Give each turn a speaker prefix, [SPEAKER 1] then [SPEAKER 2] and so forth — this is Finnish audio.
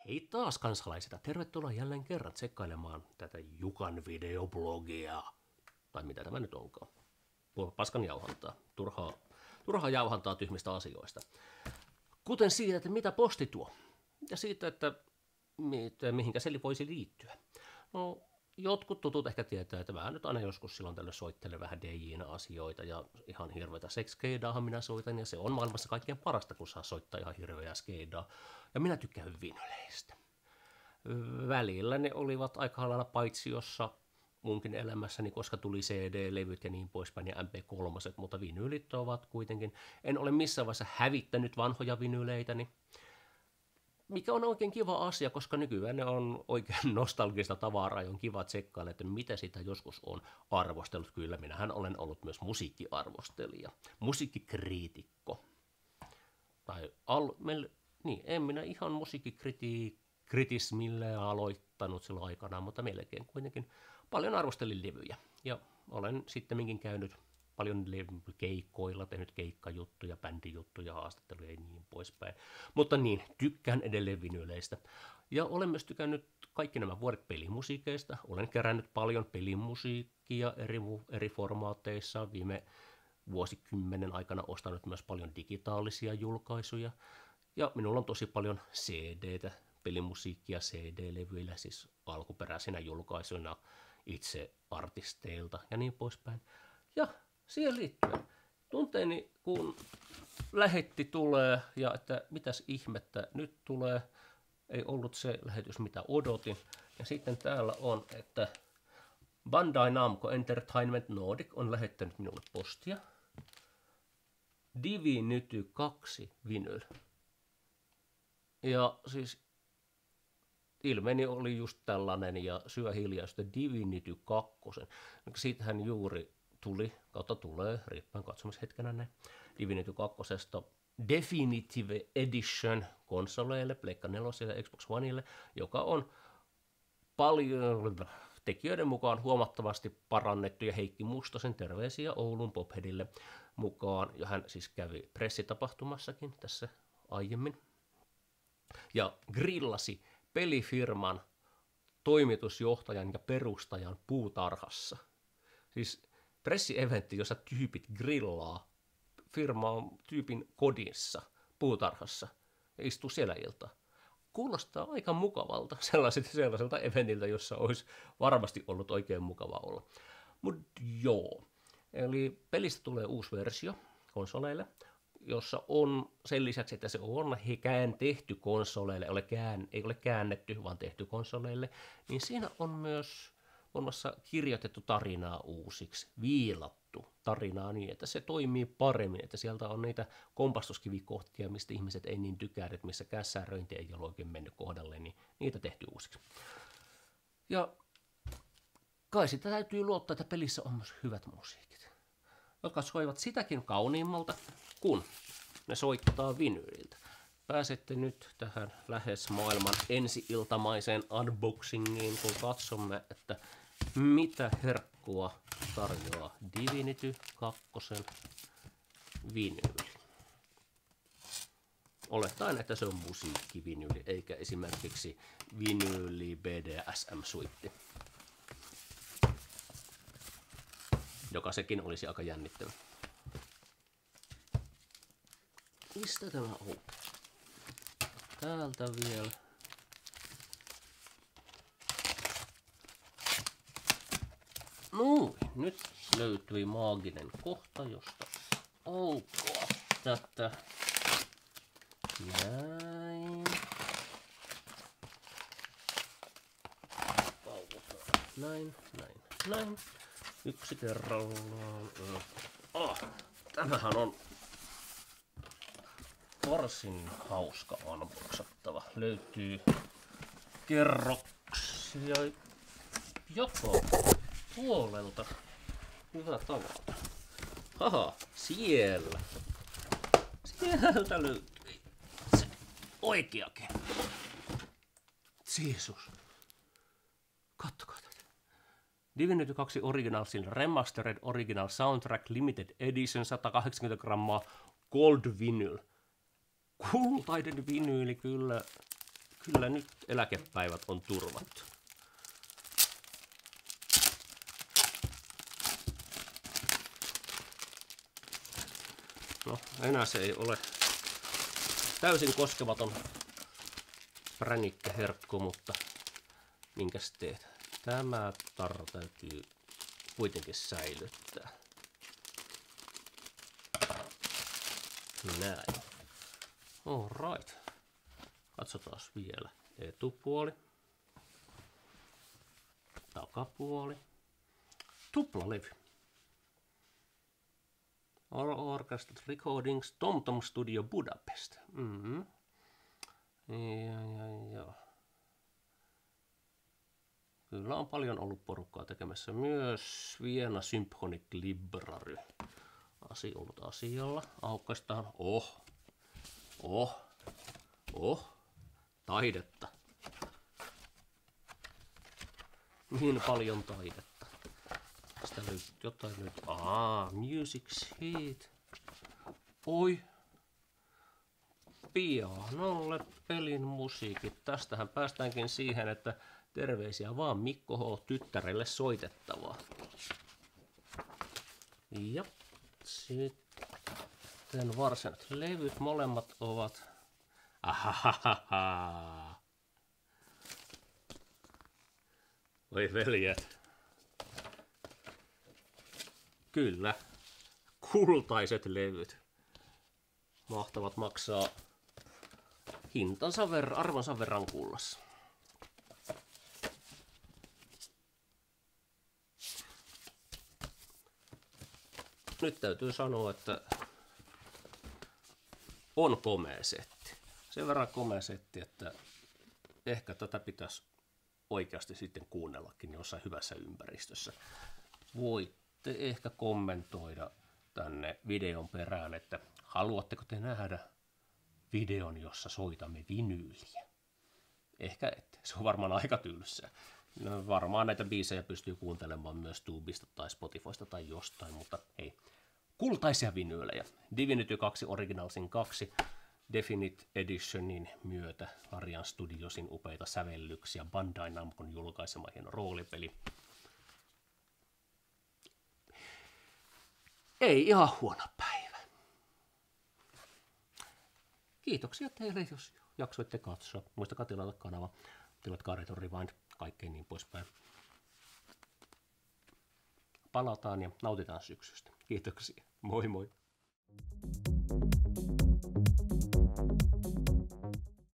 [SPEAKER 1] Hei taas kansalaiset, tervetuloa jälleen kerran tsekkailemaan tätä Jukan videoblogia. Tai mitä tämä nyt onkaan. Paskan jauhantaa. Turhaa jauhantaa tyhmistä asioista. Kuten siitä, että mitä posti tuo. Ja siitä, että mihinkä se voisi liittyä. No, jotkut tutut ehkä tietää, että mä nyt aina joskus silloin tällöin soittelen vähän DJ-asioita ja ihan hirveätä sex-skeidaahan minä soitan ja se on maailmassa kaikkein parasta, kun saa soittaa ihan hirveää skeidaa. Ja minä tykkään vinyleistä. Välillä ne olivat aika lailla paitsiossa munkin elämässäni, koska tuli CD-levyt ja niin poispäin ja MP3, mutta vinyylit ovat kuitenkin. En ole missään vaiheessa hävittänyt vanhoja vinyyleitäni, mikä on oikein kiva asia, koska nykyään ne on oikein nostalgista tavaraa ja on kiva tsekkailla, että mitä sitä joskus on arvostellut. Kyllä, minähän olen ollut myös musiikkiarvostelija, musiikkikriitikko. En minä ihan musiikkikritismille aloittanut silloin aikanaan, mutta melkein kuitenkin paljon arvostelin levyjä. Ja olen sittemminkin käynyt paljon keikkoilla, tehnyt keikkajuttuja, bändijuttuja, haastatteluja ja niin poispäin. Mutta niin, tykkään edelleen vinyleistä. Ja olen myös tykännyt kaikki nämä vuodet pelimusiikeista. Olen kerännyt paljon pelimusiikkia eri formaateissa. Viime vuosikymmenen aikana ostanut myös paljon digitaalisia julkaisuja. Ja minulla on tosi paljon CD-tä, pelimusiikkia CD-levyillä, siis alkuperäisinä julkaisuina itse artisteilta ja niin poispäin. Ja siihen liittyen tunteeni, kun lähetti tulee ja että mitäs ihmettä nyt tulee, ei ollut se lähetys mitä odotin. Ja sitten täällä on, että Bandai Namco Entertainment Nordic on lähettänyt minulle postia. Divinity 2 vinyl. Ja siis ilmeni oli just tällainen ja syö hiljaista Divinity 2. Siitähän juuri tulee, riippuen katsomishetkenä näin, Divinity 2. Definitive Edition konsoleille, Pleikka 4 ja Xbox Oneille, joka on paljon tekijöiden mukaan huomattavasti parannettu, ja Heikki Mustosen terveisiä Oulun Popheadille mukaan, ja hän siis kävi pressitapahtumassakin tässä aiemmin, ja grillasi pelifirman toimitusjohtajan ja perustajan puutarhassa. Siis pressieventti, jossa tyypit grillaa firman tyypin kodissa, puutarhassa, ja istuu siellä iltaa. Kuulostaa aika mukavalta sellaiselta eventiltä, jossa olisi varmasti ollut oikein mukava olla. Mutta joo, eli pelistä tulee uusi versio konsoleille, jossa on sen lisäksi, että se on tehty konsoleille, ei ole käännetty, vaan tehty konsoleille, niin siinä on myös muun muassa kirjoitettu tarinaa uusiksi, viilattu tarinaa niin, että se toimii paremmin, että sieltä on niitä kompastuskivikohtia, mistä ihmiset ei niin tykkää, että missä kässäröinti ei ole oikein mennyt kohdalle, niin niitä tehty uusiksi. Ja kai sitä täytyy luottaa, että pelissä on myös hyvät musiikit, jotka soivat sitäkin kauniimmalta, kun ne soittaa vinyyliltä. Pääsette nyt tähän lähes maailman ensi-iltamaiseen unboxingiin, kun katsomme, että mitä herkkua tarjoaa Divinity 2 vinyyli. Olettaen, että se on musiikkivinyyli, eikä esimerkiksi vinyyli BDSM-suitti, joka sekin olisi aika jännittävä. Mistä tämä on? Täältä vielä. Noin, nyt löytyi maaginen kohta, josta aukoa tätä. Näin. Näin. Yksi kerrallaan. Tämähän on varsin hauska unboxattava. Löytyy kerroksia joka puolelta. Hyvä tavata. Haha, sieltä löytyy se oikeakin. Jeesus. Kattokaa tätä. Divinity 2 Original Remastered Original Soundtrack Limited Edition 180 grammaa Gold Vinyl. Kultainen vinyyli kyllä Kyllä nyt eläkepäivät on turvattu. No, enää se ei ole täysin koskematon pränikkäherkku, mutta minkäs teet? Tämä tarra täytyy kuitenkin säilyttää. Näin. Alright. Katsotaan vielä etupuoli. Takapuoli. Tuplalevy. Orchestral Recordings, TomTom Studio Budapest. Ja. Kyllä on paljon ollut porukkaa tekemässä. Myös Vienna Symphonic Library. Ollut asialla. Aukaistaan. Taidetta. Niin paljon taidetta. Sitä löytyy jotain nyt. Music sheet. Oi. Pianolle pelin musiikit. Tästähän päästäänkin siihen, että terveisiä vaan Mikko H. tyttärelle soitettavaa. Ja sitten varsinaiset levyt molemmat ovat. Ahahaha. Oi veljet. Kyllä. Kultaiset levyt. Mahtavat maksaa hintansa arvonsa verran kullassa. Nyt täytyy sanoa, että on komea setti. Sen verran komea setti, että ehkä tätä pitäisi oikeasti sitten kuunnellakin jossain hyvässä ympäristössä. Voitte ehkä kommentoida tänne videon perään, että haluatteko te nähdä videon, jossa soitamme vinyyliä? Ehkä ette. Se on varmaan aika tylsää. No, varmaan näitä biisejä pystyy kuuntelemaan myös Tubesta tai Spotifysta tai jostain, mutta hei. Kultaisia vinyylejä. Divinity 2 Originalsin 2 Definite Editionin myötä Larian Studiosin upeita sävellyksiä, Bandai Namcon julkaisema hieno roolipeli. Ei ihan huono päivä. Kiitoksia teille, jos jaksoitte katsoa. Muistakaa tilata kanava, tilatkaa Retro Rewind, kaikkeen niin poispäin. Palataan ja nautitaan syksystä. Kiitoksia. Moi moi.